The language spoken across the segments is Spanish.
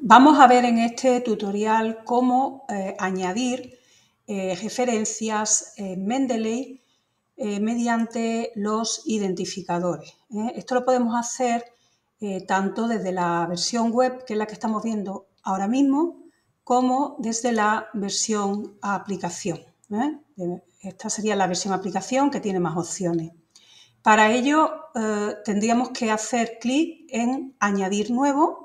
Vamos a ver en este tutorial cómo añadir referencias en Mendeley mediante los identificadores. Esto lo podemos hacer tanto desde la versión web, que es la que estamos viendo ahora mismo, como desde la versión aplicación. Esta sería la versión aplicación, que tiene más opciones. Para ello tendríamos que hacer clic en añadir nuevo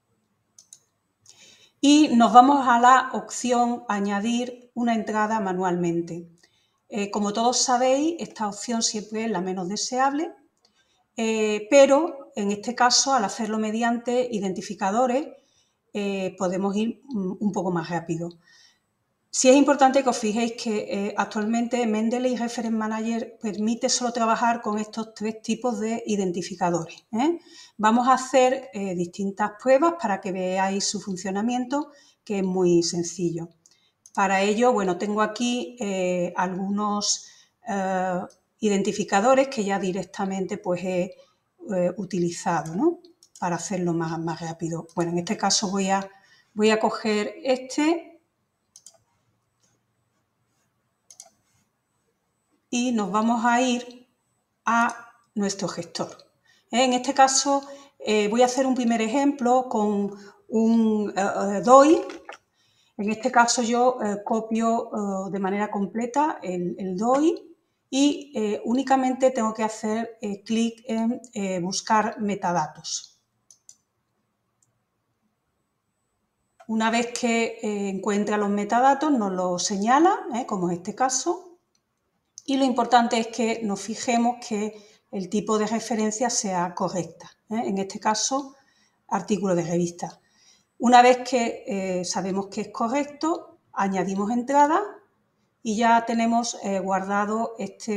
y nos vamos a la opción añadir una entrada manualmente. Como todos sabéis, esta opción siempre es la menos deseable, pero en este caso, al hacerlo mediante identificadores, podemos ir un poco más rápido. Sí es importante que os fijéis que actualmente Mendeley Reference Manager permite solo trabajar con estos tres tipos de identificadores. Vamos a hacer distintas pruebas para que veáis su funcionamiento, que es muy sencillo. Para ello, bueno, tengo aquí algunos identificadores que ya directamente pues, he utilizado, ¿no?, para hacerlo más rápido. Bueno, en este caso voy a coger este y nos vamos a ir a nuestro gestor. En este caso voy a hacer un primer ejemplo con un DOI. En este caso yo copio de manera completa el DOI y únicamente tengo que hacer clic en buscar metadatos. Una vez que encuentra los metadatos nos los señala, como en este caso. Y lo importante es que nos fijemos que el tipo de referencia sea correcta. En este caso, artículo de revista. Una vez que sabemos que es correcto, añadimos entrada y ya tenemos guardado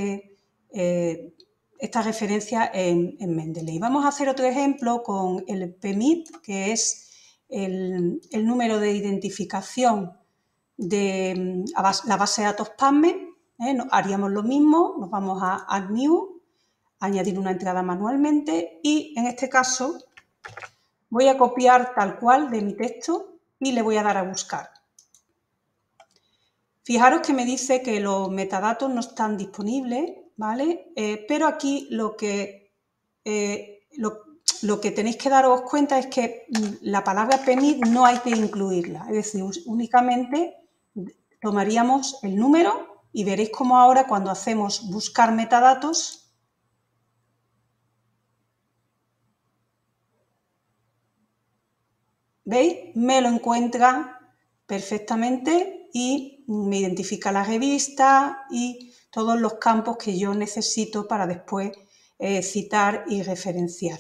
esta referencia en Mendeley. Vamos a hacer otro ejemplo con el PMID, que es el número de identificación de la base de datos PubMed. Haríamos lo mismo, nos vamos a Add New, añadir una entrada manualmente y en este caso voy a copiar tal cual de mi texto y le voy a dar a buscar. Fijaros que me dice que los metadatos no están disponibles, ¿vale? Pero aquí lo que tenéis que daros cuenta es que la palabra PMID no hay que incluirla, es decir, únicamente tomaríamos el número y veréis cómo ahora cuando hacemos buscar metadatos, ¿veis? Me lo encuentra perfectamente y me identifica la revista y todos los campos que yo necesito para después citar y referenciar.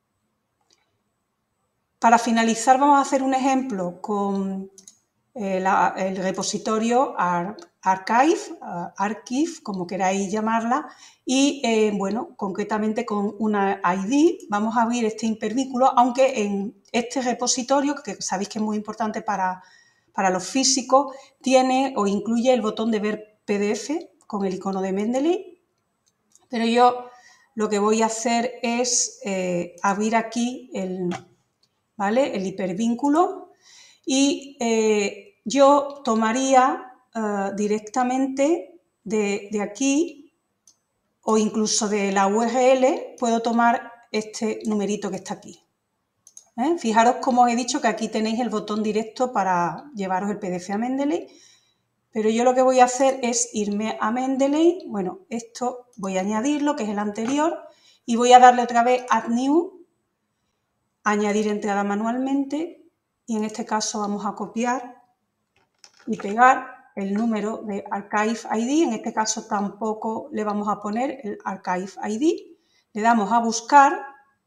Para finalizar vamos a hacer un ejemplo con el repositorio Archive, como queráis llamarla, y bueno, concretamente con una ID vamos a abrir este hipervínculo, aunque en este repositorio, que sabéis que es muy importante para los físicos, tiene o incluye el botón de ver PDF con el icono de Mendeley, pero yo lo que voy a hacer es abrir aquí el hipervínculo y yo tomaría directamente de aquí o incluso de la URL, puedo tomar este numerito que está aquí. Fijaros como os he dicho que aquí tenéis el botón directo para llevaros el PDF a Mendeley, pero yo lo que voy a hacer es irme a Mendeley, bueno, esto voy a añadirlo, que es el anterior, y voy a darle otra vez Add New, añadir entrada manualmente, y en este caso vamos a copiar y pegar el número de Archive ID, en este caso tampoco le vamos a poner el Archive ID, le damos a buscar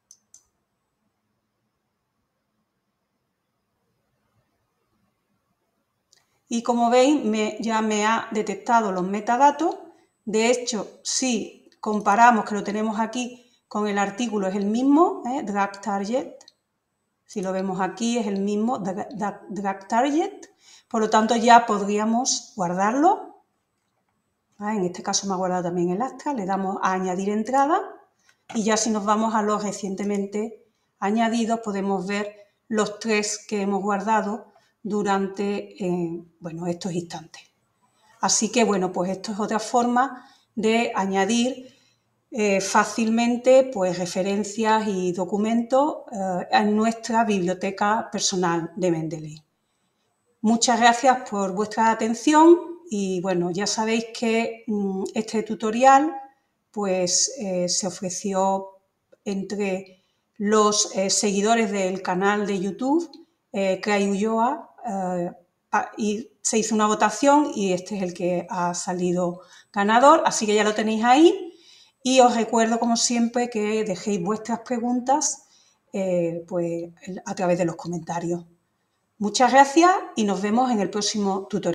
y como veis ya me ha detectado los metadatos. De hecho, si comparamos que lo tenemos aquí con el artículo es el mismo, drag target, si lo vemos aquí es el mismo drag target, por lo tanto ya podríamos guardarlo. En este caso me ha guardado también el acta, le damos a añadir entrada y ya si nos vamos a los recientemente añadidos podemos ver los 3 que hemos guardado durante estos instantes. Así que, bueno, pues esto es otra forma de añadir fácilmente pues, referencias y documentos en nuestra biblioteca personal de Mendeley. Muchas gracias por vuestra atención y, bueno, ya sabéis que este tutorial pues, se ofreció entre los seguidores del canal de YouTube Cray Ulloa y se hizo una votación y este es el que ha salido ganador, así que ya lo tenéis ahí y os recuerdo como siempre que dejéis vuestras preguntas pues, a través de los comentarios. Muchas gracias y nos vemos en el próximo tutorial.